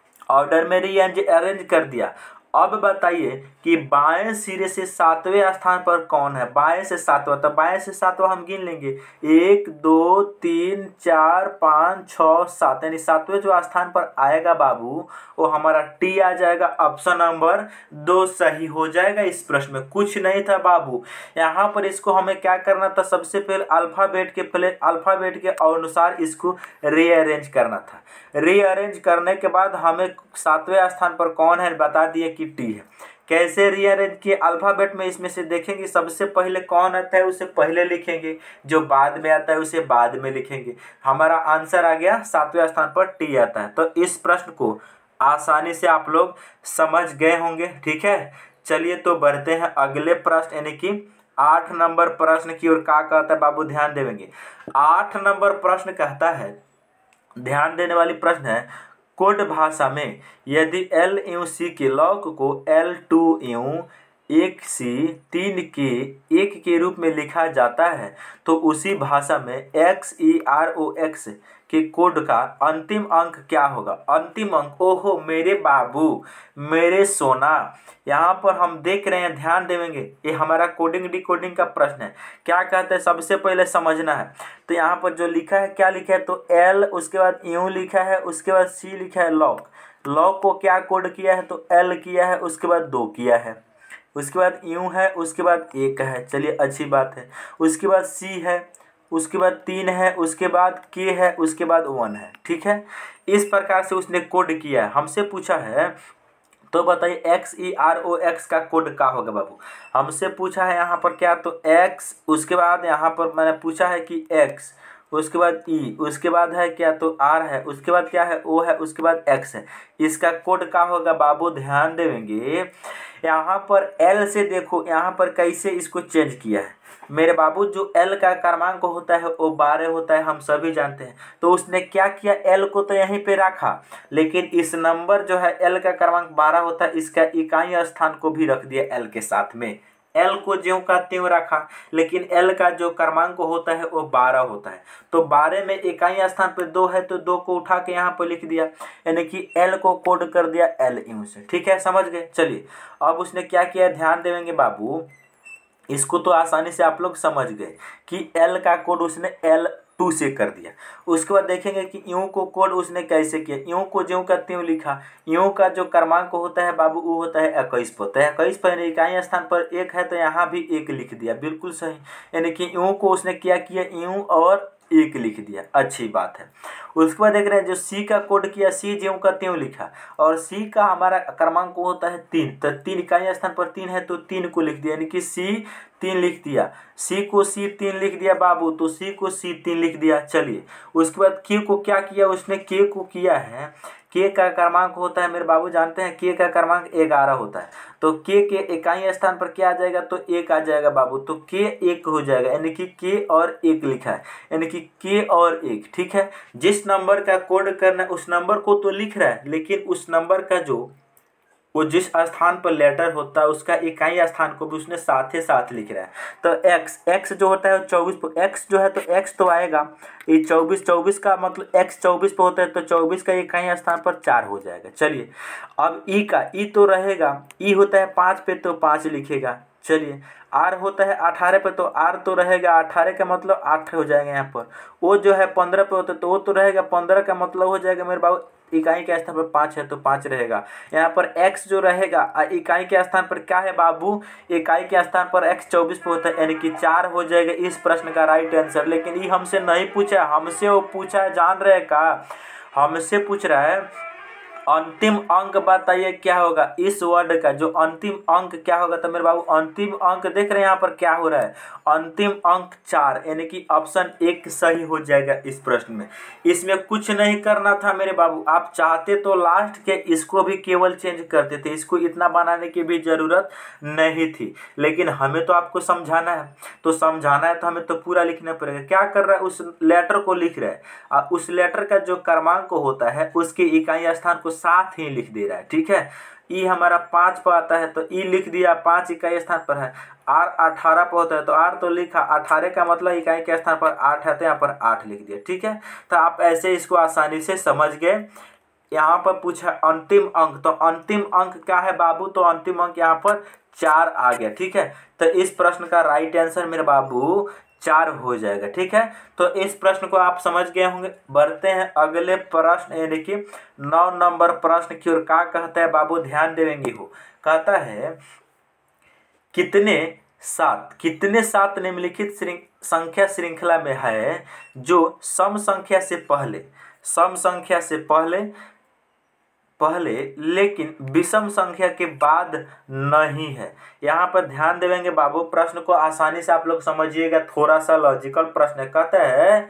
ऑर्डर में रीअरेंज अरेंज कर दिया। अब बताइए कि बाएं सिरे से सातवें स्थान पर कौन है, बाएं से सातवां। तो बाएं से सातवां हम गिन लेंगे, एक दो तीन चार पाँच छः सात, यानी सातवें जो स्थान पर आएगा बाबू वो हमारा टी आ जाएगा। ऑप्शन नंबर दो सही हो जाएगा। इस प्रश्न में कुछ नहीं था बाबू। यहाँ पर इसको हमें क्या करना था, सबसे पहले अल्फाबेट के पहले अल्फाबेट के अनुसार इसको रीअरेंज करना था। रीअरेंज करने के बाद हमें सातवें स्थान पर कौन है बता दिए कि टी है। कैसे रीअरेंज किए अल्फाबेट में, इसमें से देखेंगे सबसे पहले कौन आता है उसे पहले लिखेंगे, जो बाद में आता है उसे बाद में लिखेंगे। हमारा आंसर आ गया सातवें स्थान पर टी आता है। तो इस प्रश्न को आसानी से आप लोग समझ गए होंगे। ठीक है, चलिए तो बढ़ते हैं अगले प्रश्न यानी कि आठ नंबर प्रश्न की ओर। क्या कहता है बाबू, ध्यान देंगे। आठ नंबर प्रश्न कहता है, ध्यान देने वाली प्रश्न है, कोड भाषा में यदि एल यू सी के लॉग को एल टू यू एक सी तीन के एक के रूप में लिखा जाता है तो उसी भाषा में X E R O X के कोड का अंतिम अंक क्या होगा। अंतिम अंक, ओहो मेरे बाबू, मेरे सोना, यहाँ पर हम देख रहे हैं, ध्यान देंगे, ये हमारा कोडिंग डिकोडिंग का प्रश्न है। क्या कहते हैं सबसे पहले समझना है। तो यहाँ पर जो लिखा है, क्या लिखा है, तो एल, उसके बाद यू लिखा है, उसके बाद सी लिखा है, लॉग। लॉग को क्या कोड किया है, तो एल किया है, उसके बाद दो किया है, उसके बाद यू है, उसके बाद एक है। चलिए अच्छी बात है। उसके बाद सी है, उसके बाद तीन है, उसके बाद के है, उसके बाद वन है। ठीक है, इस प्रकार से उसने कोड किया है। हमसे पूछा है तो बताइए X E R O X का कोड क्या होगा बाबू। हमसे पूछा है यहाँ पर क्या, तो एक्स, उसके बाद यहाँ पर मैंने पूछा है कि एक्स, उसके बाद ई, उसके बाद है क्या, तो आर है, उसके बाद क्या है, ओ है, उसके बाद एक्स है। इसका कोड क्या होगा बाबू, ध्यान देंगे। यहाँ पर एल से देखो, यहाँ पर कैसे इसको चेंज किया है मेरे बाबू। जो एल का क्रमांक होता है वो बारह होता है, हम सभी जानते हैं। तो उसने क्या किया, एल को तो यहीं पे रखा, लेकिन इस नंबर जो है एल का क्रमांक बारह होता है, इसका इकाई स्थान को भी रख दिया एल के साथ में। एल को ज्यों का त्यों रखा, लेकिन एल का जो क्रमांक होता है वो बारह होता है। तो बारह में इकाई स्थान पे दो है, तो दो को उठा के यहाँ पर लिख दिया, यानी कि एल को कोड कर दिया एल यू से। ठीक है, समझ गए। चलिए अब उसने क्या किया, ध्यान देंगे बाबू। इसको तो आसानी से आप लोग समझ गए कि एल का कोड उसने एल टू से कर दिया। उसके बाद देखेंगे कि यू को कोड उसने कैसे किया। यू को ज्यों का त्यों लिखा। यू का जो क्रमांक होता है बाबू वो होता है इक्कीस पर। तो इक्कीस पर इकाई स्थान पर एक है, तो यहाँ भी एक लिख दिया, बिल्कुल सही। यानी कि यू को उसने क्या किया, यू और एक लिख दिया, अच्छी बात है। उसके बाद देख रहे हैं जो सी का कोड किया, सी ज्यों का त्यों लिखा, और सी का हमारा क्रमांक होता है तीन। तो तीन इकाई स्थान पर तीन है, तो तीन को लिख दिया, यानी कि सी तीन लिख दिया। सी को सी तीन लिख दिया बाबू, तो सी को सी तीन लिख दिया। चलिए उसके बाद के को क्या किया, उसने के को किया है के का क्रमांक होता है मेरे बाबू जानते हैं, के का क्रमांक ग्यारह होता है। तो के के इकाई स्थान पर क्या आ जाएगा, तो एक आ जाएगा बाबू। तो के एक हो जाएगा, यानी कि के और एक लिखा है, यानी कि के और एक। ठीक है, जिस नंबर का कोड करना है उस नंबर को तो लिख रहा है, लेकिन उस नंबर का जो वो जिस स्थान पर लेटर होता है उसका इकाई स्थान को भी उसने साथ ही साथ लिख रहा है। तो x x जो होता है चौबीस पर, x जो है तो x तो आएगा, ये चौबीस चौबीस का मतलब x चौबीस पे होता है, तो चौबीस का इकाई स्थान पर चार हो जाएगा। चलिए अब ई का, ई तो रहेगा, ई होता है पाँच पे तो पाँच लिखेगा। चलिए आर होता है अठारह पे, तो आर तो रहेगा अठारह का मतलब आठ हो जाएगा यहाँ पर। ओ जो है पंद्रह पे होता है, तो वो तो रहेगा पंद्रह का मतलब हो जाएगा मेरे बाबू इकाई के स्थान पर पाँच है तो पाँच रहेगा। यहाँ पर x जो रहेगा इकाई के स्थान पर क्या है बाबू, इकाई के स्थान पर x चौबीस पे होता है, यानी कि चार हो जाएगा इस प्रश्न का राइट आंसर। लेकिन ये हमसे नहीं पूछा, हमसे वो पूछा है, जान रहे का, हमसे पूछ रहा है अंतिम अंक बताइए क्या होगा, इस वर्ड का जो अंतिम अंक क्या होगा। तो मेरे बाबू अंतिम अंक देख रहे हैं यहाँ पर क्या हो रहा है, अंतिम अंक चार, यानी कि ऑप्शन एक सही हो जाएगा इस प्रश्न में। इसमें कुछ नहीं करना था मेरे बाबू, आप चाहते तो लास्ट के इसको भी केवल चेंज करते थे, इसको इतना बनाने की भी जरूरत नहीं थी, लेकिन हमें तो आपको समझाना है, तो समझाना है तो हमें तो पूरा लिखना पड़ेगा। क्या कर रहा है, उस लेटर को लिख रहा है, और उस लेटर का जो क्रमांक होता है उसके इकाई स्थान को साथ ही लिख दे रहा है। ठीक है, ई हमारा पाँच पर आता है तो ई लिख दिया, पाँच इकाई स्थान पर है। आर अठारह पर होता है तो आर तो लिखा, अठारह का मतलब इकाई के स्थान पर आठ है तो यहाँ पर आठ लिख दिया। ठीक है, तो आप ऐसे इसको आसानी से समझ गए। यहाँ पर पूछा अंतिम अंक, तो अंतिम अंक क्या है बाबू, तो अंतिम अंक यहाँ पर चार आ गया। ठीक है, तो इस प्रश्न का राइट आंसर मेरे बाबू चार हो जाएगा। ठीक है, तो इस प्रश्न को आप समझ गए होंगे। बढ़ते हैं अगले प्रश्न, यानी कि नौ नंबर प्रश्न की ओर। क्या कहता है बाबू, ध्यान देंगे हो, कहता है कितने सात कितने सात निम्नलिखित संख्या श्रृंखला में है जो सम संख्या से पहले सम संख्या से पहले पहले लेकिन विषम संख्या के बाद नहीं है। यहाँ पर ध्यान देंगे बाबू, प्रश्न को आसानी से आप लोग समझिएगा, थोड़ा सा लॉजिकल प्रश्न है। कहता है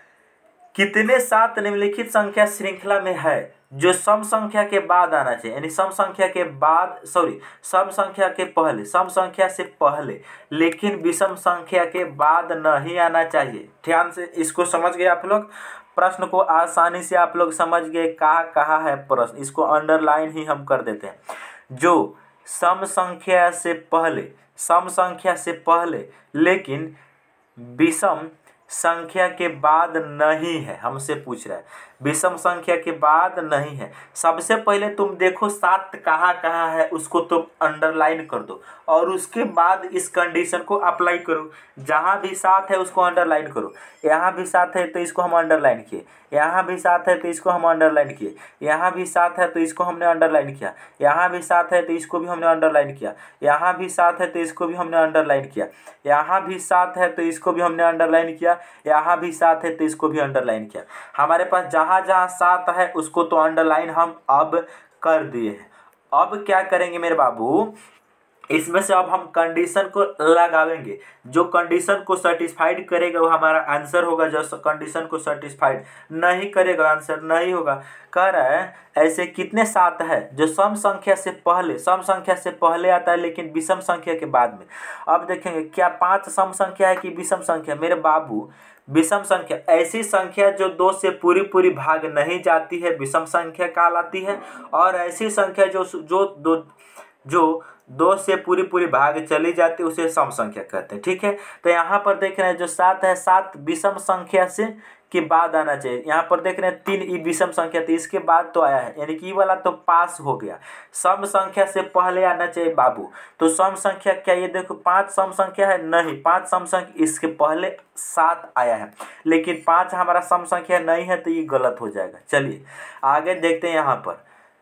कितने सात निम्नलिखित संख्या श्रृंखला में है जो सम संख्या के बाद आना चाहिए, यानी सम संख्या के बाद सॉरी सम संख्या के पहले सम संख्या से पहले लेकिन विषम संख्या के बाद नहीं आना चाहिए। ध्यान से इसको समझ गए आप लोग, प्रश्न को आसानी से आप लोग समझ गए कहाँ कहाँ है प्रश्न, इसको अंडरलाइन ही हम कर देते हैं। जो सम संख्या से पहले सम संख्या से पहले लेकिन विषम संख्या के बाद नहीं है, हमसे पूछ रहा है विषम संख्या के बाद नहीं है। सबसे पहले तुम देखो सात कहाँ कहाँ है, उसको तुम अंडरलाइन कर दो और उसके बाद इस कंडीशन को अप्लाई करो। जहाँ भी सात है उसको अंडरलाइन करो, यहाँ भी सात है तो इसको हम अंडरलाइन किए, यहाँ भी सात है तो इसको हम अंडरलाइन किए, यहाँ भी सात है तो इसको हमने अंडरलाइन किया, यहाँ भी सात है तो इसको भी हमने अंडरलाइन किया, यहाँ भी सात है तो इसको भी हमने अंडरलाइन किया, यहाँ भी सात है तो इसको भी हमने अंडरलाइन किया, यहाँ भी सात है तो इसको भी अंडरलाइन किया। हमारे पास जहाँ जहाँ सात है उसको तो अंडरलाइन हम अब कर दिए हैं। अब क्या करेंगे मेरे बाबू, इसमें से अब हम कंडीशन को लगावेंगे, जो कंडीशन को सेटिस्फाइड करेगा वो हमारा आंसर होगा, जो कंडीशन को सेटिस्फाइड नहीं करेगा आंसर नहीं होगा। कह रहा है ऐसे कितने सात है जो सम संख्या से पहले सम संख्या से पहले आता है लेकिन विषम संख्या के बाद में। अब देखेंगे क्या पाँच सम संख्या है कि विषम संख्या। मेरे बाबू विषम संख्या ऐसी संख्या जो दो से पूरी पूरी भाग नहीं जाती है विषम संख्या कहलाती है, और ऐसी संख्या जो जो दो जो दो से पूरी पूरी भाग चली जाती है उसे सम संख्या कहते हैं। ठीक है, तो यहाँ पर देख रहे हैं जो सात है सात विषम संख्या से के बाद आना चाहिए। यहाँ पर देख रहे हैं तीन ई विषम संख्या तो इसके बाद तो आया है, यानी कि ये वाला तो पास हो गया। सम संख्या से पहले आना चाहिए बाबू, तो सम संख्या क्या, ये देखो पांच सम संख्या है नहीं, पांच सम संख्या इसके पहले सात आया है लेकिन पांच हमारा सम संख्या नहीं है तो ये गलत हो जाएगा। चलिए आगे देखते हैं। यहाँ पर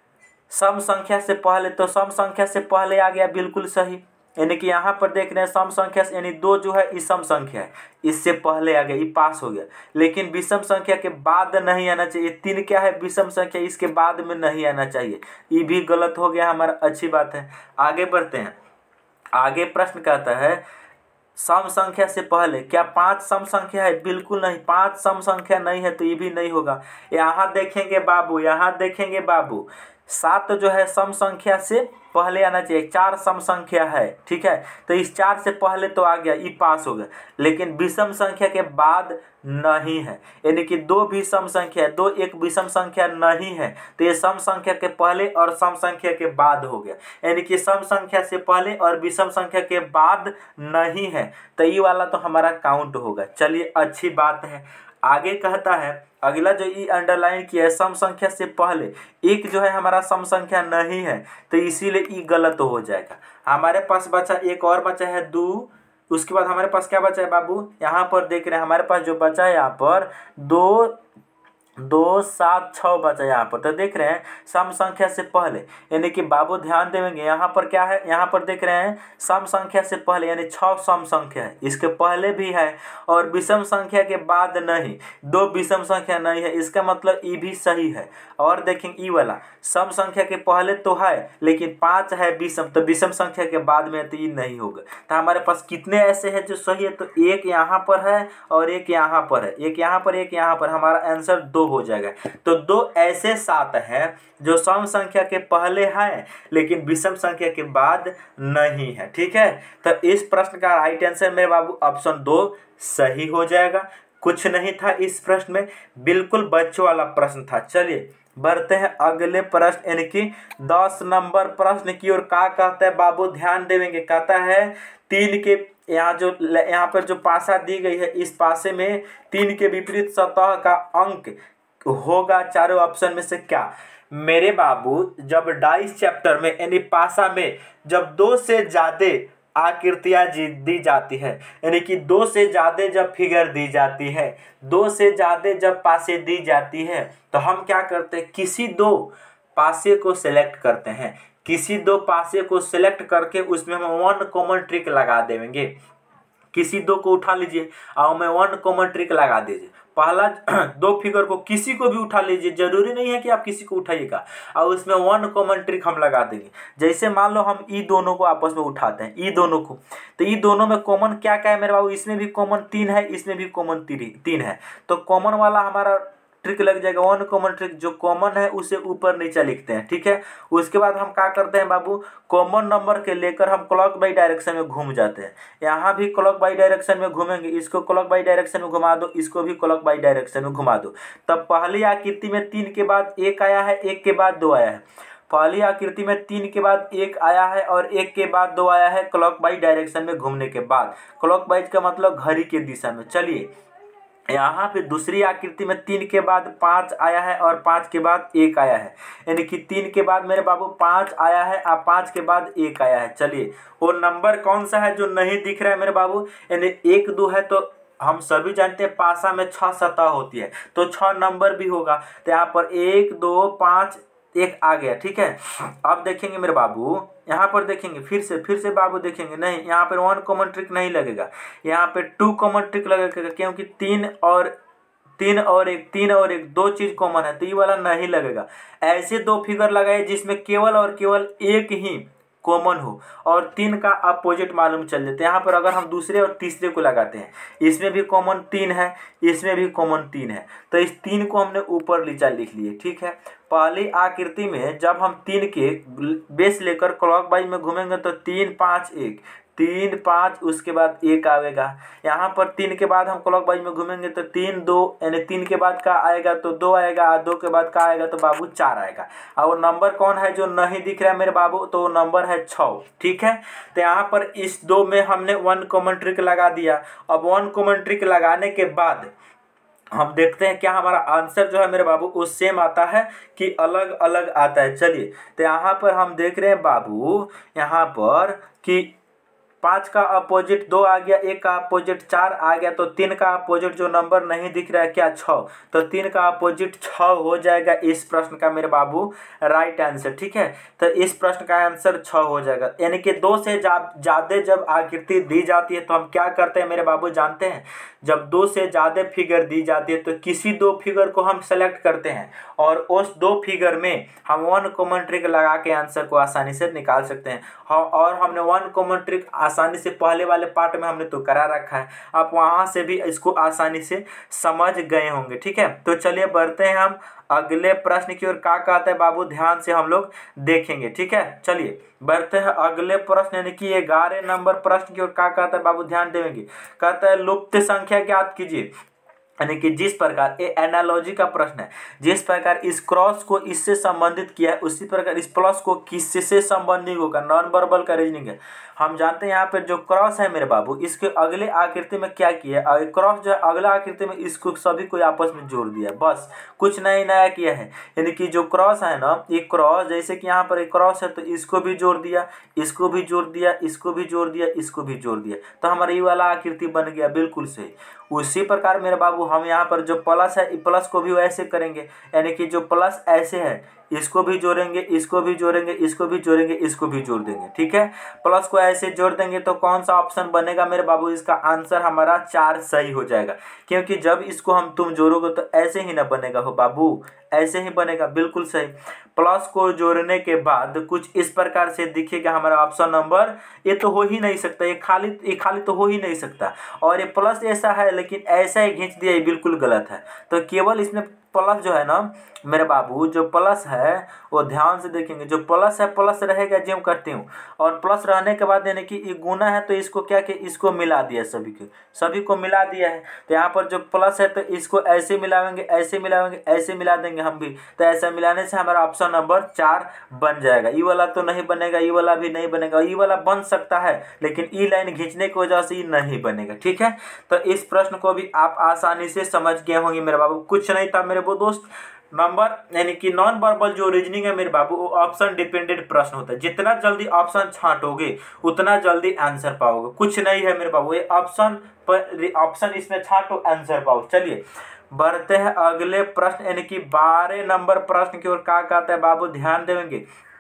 सम संख्या से पहले, तो सम संख्या से पहले आ गया बिल्कुल सही, यानी कि यहाँ पर देख रहे हैं सम संख्या यानी दो जो है इस सम संख्या है इससे पहले आ गया, ये पास हो गया। लेकिन विषम संख्या के बाद नहीं आना चाहिए, तीन क्या है विषम संख्या इसके बाद में नहीं आना चाहिए, ये भी गलत हो गया हमारा। अच्छी बात है, आगे बढ़ते हैं। आगे प्रश्न कहता है सम संख्या से पहले। क्या पाँच सम संख्या है? बिल्कुल नहीं, पाँच सम संख्या नहीं है, तो ये भी नहीं होगा। यहाँ देखेंगे बाबू, यहाँ देखेंगे बाबू, सात जो है सम संख्या से पहले आना चाहिए। चार सम संख्या है, ठीक है, तो इस चार से पहले तो आ गया, ये पास हो गया। लेकिन विषम संख्या के बाद नहीं है, यानी कि दो विषम संख्या है, दो एक विषम संख्या नहीं है, तो ये सम संख्या के पहले और सम संख्या के बाद हो गया। यानी कि सम संख्या से पहले और विषम संख्या के बाद नहीं है, तो ये वाला तो हमारा काउंट होगा। चलिए, अच्छी बात है। आगे कहता है, अगला जो ई अंडरलाइन किया है, सम संख्या से पहले एक जो है हमारा सम संख्या नहीं है, तो इसीलिए ई गलत हो जाएगा। हमारे पास बचा एक और बचा है दो, उसके बाद हमारे पास क्या बचा है बाबू? यहाँ पर देख रहे हैं हमारे पास जो बचा है यहाँ पर दो दो सात छः बचा यहाँ पर, तो देख रहे हैं सम संख्या से पहले, यानी कि बाबू ध्यान देंगे यहाँ पर क्या है, यहाँ पर देख रहे हैं सम संख्या से पहले यानी छः सम संख्या है, इसके पहले भी है, और विषम संख्या के बाद नहीं, दो विषम संख्या नहीं है, इसका मतलब ई भी सही है। और देखेंगे ई वाला सम संख्या के पहले तो है लेकिन पाँच है विषम, तो विषम संख्या के बाद में तो ई नहीं होगा। तो हमारे पास कितने ऐसे हैं जो सही है? तो एक यहाँ पर है और एक यहाँ पर है, एक यहाँ पर एक यहाँ पर, हमारा आंसर दो हो जाएगा। तो दो ऐसे सात हैं जो सम संख्या के पहले है लेकिन विषम संख्या के बाद नहीं है, ठीक है। तो इस प्रश्न का राइट आंसर मेरे बाबू ऑप्शन दो सही हो जाएगा। कुछ नहीं था इस प्रश्न में, बिल्कुल बच्चों वाला प्रश्न था। चलिए बढ़ते हैं अगले प्रश्न, यानी कि दस नंबर प्रश्न की ओर। क्या कहता है बाबू? ध्यान देंगे। कहता है तीन के यहाँ जो यहाँ पर जो पासा दी गई है, इस पासे में तीन के विपरीत सतह का अंक होगा चारों ऑप्शन में से क्या? मेरे बाबू, जब डाइस चैप्टर में यानी पासा में जब दो से ज्यादा आकृतियां दी जाती है, यानी कि दो से ज्यादा जब फिगर दी जाती है, दो से ज्यादा जब पासे दी जाती है, तो हम क्या करते हैं? किसी दो पासे को सिलेक्ट करते हैं। किसी दो पासे को सिलेक्ट करके उसमें हम वन कॉमन ट्रिक लगा देंगे। किसी दो को उठा लीजिए और मैं वन कॉमन ट्रिक लगा दीजिए। पहला दो फिगर को किसी को भी उठा लीजिए, जरूरी नहीं है कि आप किसी को उठाइएगा, और उसमें वन कॉमन ट्रिक हम लगा देंगे। जैसे मान लो हम ई दोनों को आपस में उठाते हैं, ई दोनों को, तो ई दोनों में कॉमन क्या क्या है मेरे बाबू? इसमें भी कॉमन तीन है, इसमें भी कॉमन तीन है, तो कॉमन वाला हमारा ट्रिक लग जाएगा वन कॉमन ट्रिक। जो कॉमन है उसे ऊपर नीचे लिखते हैं, ठीक है। उसके बाद हम क्या करते हैं बाबू? कॉमन नंबर के लेकर हम क्लॉक बाई डायरेक्शन में घूम जाते हैं। यहाँ भी क्लॉक बाई डायरेक्शन में घूमेंगे, इसको क्लॉक बाई डायरेक्शन में घुमा दो, इसको भी क्लॉक बाई डायरेक्शन में घुमा दो। तब पहली आकृति में तीन के बाद एक आया है, एक के बाद दो आया है। पहली आकृति में तीन के बाद एक आया है और एक के बाद दो आया है, क्लॉक बाई डायरेक्शन में घूमने के बाद। क्लॉक वाइज का मतलब घड़ी के दिशा में। चलिए यहाँ पे दूसरी आकृति में तीन के बाद पाँच आया है और पाँच के बाद एक आया है, यानी कि तीन के बाद मेरे बाबू पाँच आया है और पाँच के बाद एक आया है। चलिए वो नंबर कौन सा है जो नहीं दिख रहा है मेरे बाबू? यानी एक दो है, तो हम सभी जानते हैं पासा में छह सतह होती है, तो छह नंबर भी होगा। तो यहाँ पर एक दो पाँच एक आ गया, ठीक है। अब देखेंगे मेरे बाबू, यहाँ पर देखेंगे फिर से फिर से बाबू देखेंगे, नहीं यहाँ पर वन कॉमन ट्रिक नहीं लगेगा, यहाँ पे टू कॉमन ट्रिक लगेगा, क्योंकि तीन और तीन और एक तीन और एक दो चीज कॉमन है, तो ये वाला नहीं लगेगा। ऐसे दो फिगर लगाए जिसमें केवल और केवल एक ही कॉमन हो और तीन का अपोजिट मालूम चल जाते हैं। यहाँ पर अगर हम दूसरे और तीसरे को लगाते हैं, इसमें भी कॉमन तीन है, इसमें भी कॉमन तीन है, तो इस तीन को हमने ऊपर नीचा लिख लिए, ठीक है। पहली आकृति में जब हम तीन के बेस लेकर क्लॉकवाइज में घूमेंगे तो तीन पाँच एक, तीन पाँच उसके बाद एक आएगा। यहाँ पर तीन के बाद हम क्लॉकवाइज में घूमेंगे तो तीन दो, यानी तीन के बाद का आएगा तो दो आएगा, और दो के बाद का आएगा तो बाबू चार आएगा। और वो नंबर कौन है जो नहीं दिख रहा है मेरे बाबू? तो वो नंबर है छः, ठीक है। तो यहाँ पर इस दो में हमने वन कॉमन ट्रिक लगा दिया। अब वन कॉमन ट्रिक लगाने के बाद हम देखते हैं क्या हमारा आंसर जो है मेरे बाबू वो सेम आता है कि अलग अलग आता है। चलिए तो यहाँ पर हम देख रहे हैं बाबू, यहाँ पर कि पाँच का अपोजिट दो आ गया, एक का अपोजिट चार आ गया, तो तीन का अपोजिट जो नंबर नहीं दिख रहा है क्या? छः, तो तीन का अपोजिट छः हो जाएगा इस प्रश्न का मेरे बाबू राइट आंसर, ठीक है। तो इस प्रश्न का आंसर छः हो जाएगा। यानी कि दो से ज़्यादा जब आकृति दी जाती है तो हम क्या करते हैं मेरे बाबू जानते हैं? जब दो से ज़्यादा फिगर दी जाती है तो किसी दो फिगर को हम सेलेक्ट करते हैं और उस दो फिगर में हम वन कॉमन ट्रिक लगा के आंसर को आसानी से निकाल सकते हैं। हाँ, और हमने वन कॉमन ट्रिक आसानी से पहले वाले पार्ट में हमने तो करा रखा है, आप वहाँ से भी इसको आसानी से समझ गए होंगे। ठीक है, तो चलिए बढ़ते हैं हम अगले प्रश्न की ओर। क्या कहता है बाबू, ध्यान से हम लोग देखेंगे। ठीक है, चलिए बढ़ते हैं अगले प्रश्न यानी कि ग्यारह नंबर प्रश्न की ओर। क्या कहता है बाबू, ध्यान देंगे। कहता है लुप्त संख्या ज्ञात कीजिए, यानी कि जिस प्रकार ये एनालॉजी का प्रश्न है, जिस प्रकार इस क्रॉस को इससे संबंधित किया है उसी प्रकार इस प्लस को किससे संबंधित होगा, नॉन वर्बल का रीजनिंग है। हम जानते हैं यहाँ पर जो क्रॉस है मेरे बाबू, इसके अगले आकृति में क्या किया है, क्रॉस जो है अगला आकृति में इसको सभी को आपस में जोड़ दिया, बस कुछ नहीं नया किया है। यानी कि जो क्रॉस है ना, ये क्रॉस जैसे कि यहाँ पर एक क्रॉस है तो इसको भी जोड़ दिया, इसको भी जोड़ दिया, इसको भी जोड़ दिया, इसको भी जोड़ दिया, तो हमारा ये वाला आकृति बन गया, बिल्कुल सही। उसी प्रकार मेरे बाबू हम यहाँ पर जो प्लस है, प्लस को भी वैसे करेंगे, यानी कि जो प्लस ऐसे है इसको भी जोड़ेंगे, इसको भी जोड़ेंगे, इसको भी जोड़ेंगे, इसको भी जोड़ देंगे। ठीक है, प्लस को ऐसे जोड़ देंगे तो कौन सा ऑप्शन बनेगा मेरे बाबू, इसका आंसर हमारा चार सही हो जाएगा, क्योंकि जब इसको हम तुम जोड़ोगे तो ऐसे ही ना बनेगा हो बाबू, ऐसे ही बनेगा, बिल्कुल सही। प्लस को जोड़ने के बाद कुछ इस प्रकार से दिखेगा हमारा ऑप्शन नंबर, ये तो हो ही नहीं सकता, ये खाली ये खाली तो हो ही नहीं सकता। और ये प्लस ऐसा है लेकिन ऐसा ही खींच दिया, ये बिल्कुल गलत है। तो केवल इसमें प्लस जो है ना मेरे बाबू, जो प्लस है वो ध्यान से देखेंगे, जो प्लस है प्लस रहेगा जिम करती हूँ, और प्लस रहने के बाद यानी कि ये गुना है तो इसको क्या कि इसको मिला दिया, सभी को सभी को मिला दिया है। तो यहाँ पर जो प्लस है तो इसको ऐसे मिलाएंगे, ऐसे मिलाएंगे, ऐसे मिला देंगे हम भी, तो ऐसा मिलाने से हमारा ऑप्शन नंबर चार बन जाएगा। ई वाला तो नहीं बनेगा, ई वाला भी नहीं बनेगा, ई वाला बन सकता है लेकिन ई लाइन खींचने की वजह से ये नहीं बनेगा। ठीक है, तो इस प्रश्न को भी आप आसानी से समझ गए होंगे मेरे बाबू, कुछ नहीं था मेरे वो दोस्त। नंबर यानी कि नॉन वर्बल जो रीजनिंग है मेरे बाबू, वो ऑप्शन डिपेंडेंट प्रश्न होता है, जितना जल्दी ऑप्शन छांटोगे उतना जल्दी आंसर पाओगे, कुछ नहीं है मेरे बाबू, ये ऑप्शन पर ऑप्शन इसमें छांटो आंसर पाओ। चलिए बढ़ते हैं अगले प्रश्न यानी कि बारह नंबर प्रश्न की ओर। क्या कहता है बाबू, ध्यान देंगे।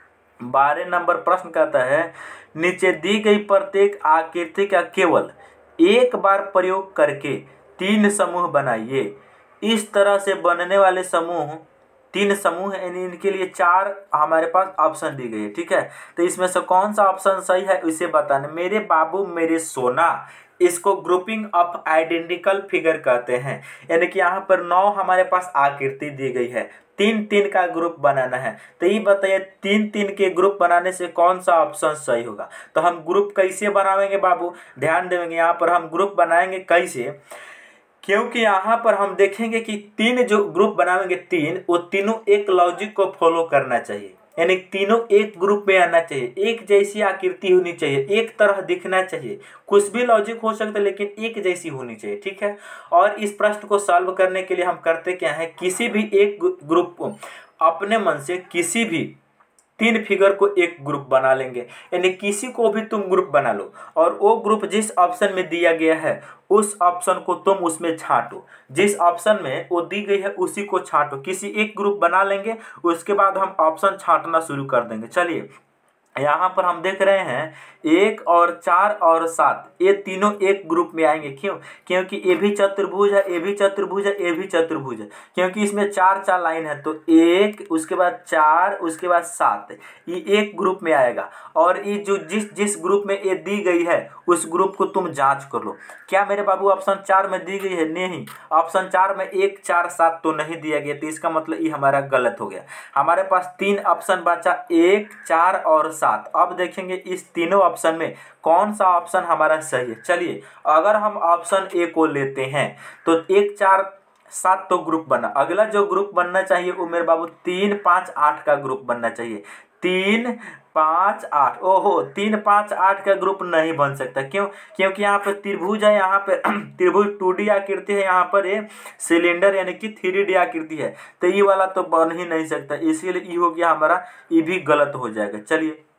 बारह नंबर प्रश्न कहता है नीचे दी गई प्रत्येक आकृति का केवल एक बार प्रयोग करके तीन समूह बनाइए। इस तरह से बनने वाले समूह तीन समूह यानी इनके लिए चार हमारे पास ऑप्शन दी गई है। ठीक है, तो इसमें से कौन सा ऑप्शन सही है इसे बताना मेरे बाबू मेरे सोना। इसको ग्रुपिंग ऑफ आइडेंटिकल फिगर कहते हैं, यानी कि यहाँ पर नौ हमारे पास आकृति दी गई है, तीन तीन का ग्रुप बनाना है। तो ये बताइए तीन तीन के ग्रुप बनाने से कौन सा ऑप्शन सही होगा। तो हम ग्रुप कैसे बनाएंगे बाबू, ध्यान देंगे। यहाँ पर हम ग्रुप बनाएंगे कैसे, क्योंकि यहाँ पर हम देखेंगे कि तीन जो ग्रुप बनाएंगे तीन, वो तीनों एक लॉजिक को फॉलो करना चाहिए, यानी तीनों एक ग्रुप में आना चाहिए, एक जैसी आकृति होनी चाहिए, एक तरह दिखना चाहिए, कुछ भी लॉजिक हो सकता है लेकिन एक जैसी होनी चाहिए। ठीक है, और इस प्रश्न को सॉल्व करने के लिए हम करते क्या है, किसी भी एक ग्रुप को अपने मन से किसी भी तीन फिगर को एक ग्रुप बना लेंगे, यानी किसी को भी तुम ग्रुप बना लो और वो ग्रुप जिस ऑप्शन में दिया गया है उस ऑप्शन को तुम उसमें छांटो, जिस ऑप्शन में वो दी गई है उसी को छांटो। किसी एक ग्रुप बना लेंगे, उसके बाद हम ऑप्शन छांटना शुरू कर देंगे। चलिए यहाँ पर हम देख रहे हैं एक और चार और सात, ये तीनों एक ग्रुप में आएंगे। क्यों, क्योंकि ये भी चतुर्भुज है, ये भी चतुर्भुज है, ये भी चतुर्भुज है, क्योंकि इसमें चार चार लाइन है। तो एक, उसके बाद चार, उसके बाद सात, ये एक ग्रुप में आएगा। और ये जो जिस जिस ग्रुप में ये दी गई है उस ग्रुप को तुम जांच कर लो। क्या मेरे बाबू ऑप्शन चार में दी गई है? नहीं, ऑप्शन चार में एक, चार, सात तो नहीं दिया गया, तो इसका मतलब ये हमारा गलत हो गया। हमारे पास तीन ऑप्शन बचा, एक, चार और सात। अब देखेंगे इस तीनों ऑप्शन में कौन सा ऑप्शन हमारा सही है। चलिए अगर हम ऑप्शन ए को लेते हैं तो एक, चार, सात तो ग्रुप बना, अगला जो ग्रुप बनना चाहिए वो मेरे बाबू तीन, पाँच, आठ का ग्रुप बनना चाहिए। तीन, पाँच, आठ, ओहो तीन, पाँच, आठ का ग्रुप नहीं बन सकता। क्यों, क्योंकि यहाँ पर त्रिभुज है, यहाँ पर त्रिभुज टू डी आकृति है, यहाँ पर ये सिलेंडर यानी कि थ्री डी आकृति है, तो ये वाला तो बन ही नहीं सकता, इसीलिए ये हो गया हमारा, ये भी गलत हो जाएगा। चलिए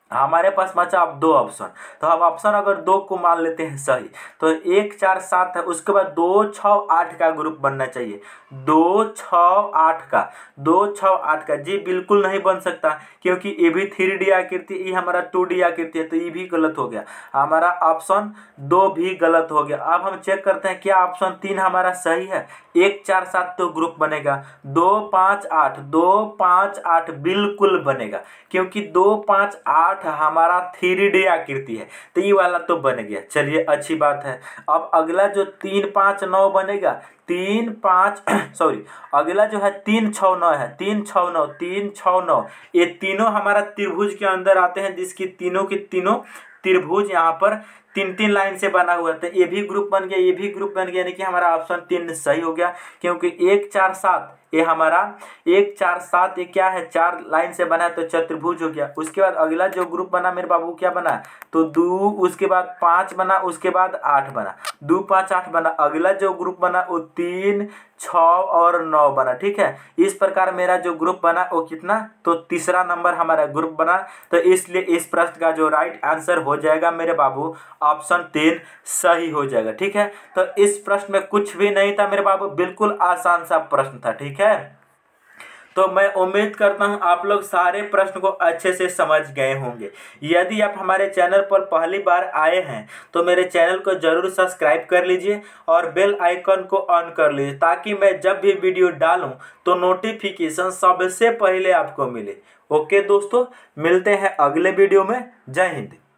हमारे पास बचा अब दो ऑप्शन। तो हम ऑप्शन अगर दो को मान लेते हैं सही, तो एक चार सात है, उसके बाद दो छः आठ का ग्रुप बनना चाहिए। दो छः आठ का, दो छः आठ का जी बिल्कुल नहीं बन सकता, क्योंकि ये भी थ्री डी आकृति, ये हमारा टू डी आकृति है, तो ये भी गलत हो गया। हमारा ऑप्शन दो भी गलत हो गया। अब हम चेक करते हैं क्या ऑप्शन तीन हमारा सही है। एक चार सात तो ग्रुप बनेगा, दो पाँच आठ, दो पाँच आठ बिल्कुल बनेगा, क्योंकि दो पाँच आठ हमारा थ्री डी आकृति है, तो ये वाला तो बन गया। चलिए अच्छी बात है। अब अगला जो तीन पाँच नौ बनेगा, तीन पाँच सॉरी अगला जो है तीन छः नौ है, तीन छः नौ, तीन छः नौ, ये तीनों हमारा त्रिभुज के अंदर आते हैं, जिसकी तीनों की तीनों त्रिभुज यहाँ पर तीन तीन लाइन से बना हुआ था। ये भी ग्रुप बन गया, ये भी ग्रुप बन गया, यानी कि हमारा ऑप्शन तीन सही हो गया। क्योंकि एक चार सात ये हमारा एक चार सात ये क्या है, चार लाइन से बना है, तो चतुर्भुज हो गया। उसके बाद अगला जो ग्रुप बना मेरे बाबू क्या बना, तो दो, उसके बाद पाँच बना, उसके बाद आठ बना, दो पाँच आठ बना। अगला जो ग्रुप बना वो तीन छः और नौ बना। ठीक है, इस प्रकार मेरा जो ग्रुप बना वो कितना, तो तीसरा नंबर हमारा ग्रुप बना। तो इसलिए इस प्रश्न का जो राइट आंसर हो जाएगा मेरे बाबू ऑप्शन तीन सही हो जाएगा। ठीक है, तो इस प्रश्न में कुछ भी नहीं था मेरे बाबू, बिल्कुल आसान सा प्रश्न था। ठीक है, तो मैं उम्मीद करता हूं आप लोग सारे प्रश्न को अच्छे से समझ गए होंगे। यदि आप हमारे चैनल पर पहली बार आए हैं तो मेरे चैनल को जरूर सब्सक्राइब कर लीजिए और बेल आइकन को ऑन कर लीजिए, ताकि मैं जब भी वीडियो डालूं तो नोटिफिकेशन सबसे पहले आपको मिले। ओके दोस्तों, मिलते हैं अगले वीडियो में। जय हिंद।